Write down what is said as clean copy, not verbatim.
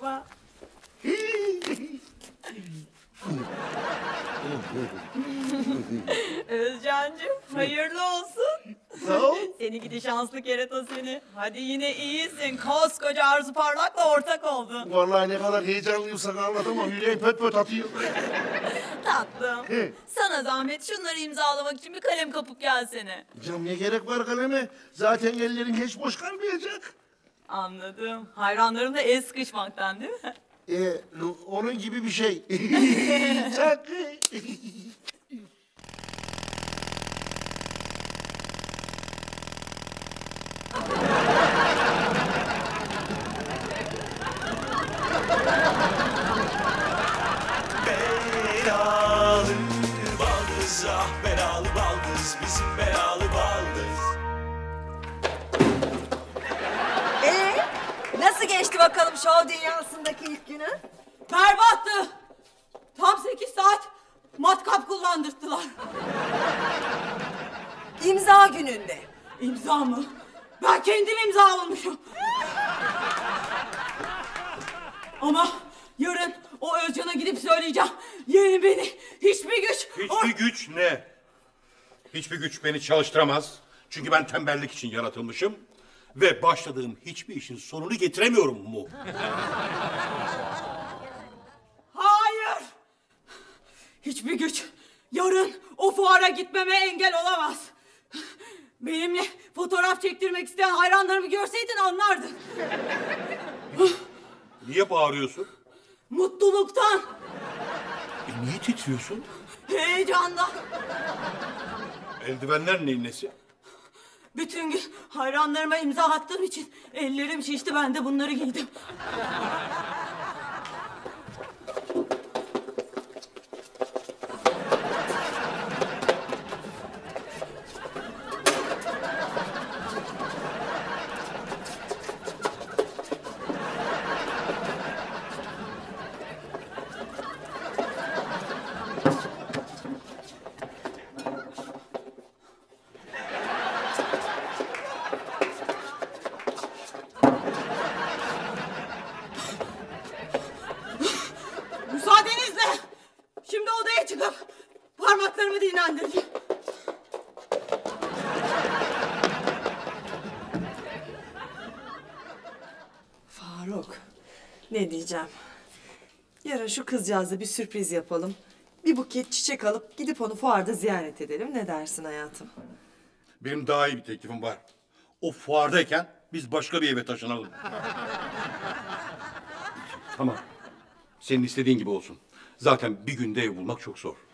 yapma. Özcancığım, hayırlı olsun. Sağ ol. Seni gidi şanslı kerata seni. Hadi yine iyisin. Koskoca Arzu Parlak'la ortak oldun. Vallahi ne kadar heyecanlıyım sana anlatamam. Yüreğim pöt pöt atıyor. Tatlım. He. Sana zahmet şunları imzalamak için bir kalem kapıp gelsene. Canım ne gerek var kaleme? Zaten ellerin hiç boş kalmayacak. Anladım. Hayranlarım da el sıkışmaktan değil mi? Onun gibi bir şey. Çok. Belalı baldız, ah belalı baldız, bizim belalı baldız. Nasıl geçti bakalım şov dünyasındaki ilk günü? Berbattı. Tam 8 saat matkap kullandırttılar. İmza gününde. İmza mı? Ben kendim imzalamışım. Ama yarın o Özcan'a gidip söyleyeceğim. Yeğenim beni hiçbir güç... Hiçbir güç ne? Hiçbir güç beni çalıştıramaz. Çünkü ben tembellik için yaratılmışım. Ve başladığım hiçbir işin sonunu getiremiyorum mu? Hayır! Hiçbir güç yarın o fuara gitmeme engel olamaz. Benimle fotoğraf çektirmek isteyen hayranlarımı görseydin anlardın. Niye bağırıyorsun? Mutluluktan, Niye titriyorsun? heyecandan. Eldivenler neyin nesi? Bütün gün hayranlarıma imza attığım için ellerim şişti, ben de bunları giydim. Müsaadenizle şimdi odaya çıkıp parmaklarımı dinlendireceğim. Faruk, ne diyeceğim? Yarın şu kızcağıza bir sürpriz yapalım. Bir buket çiçek alıp gidip onu fuarda ziyaret edelim. Ne dersin hayatım? Benim daha iyi bir teklifim var. O fuardayken biz başka bir eve taşınalım. Tamam. Senin istediğin gibi olsun. Zaten bir günde ev bulmak çok zor.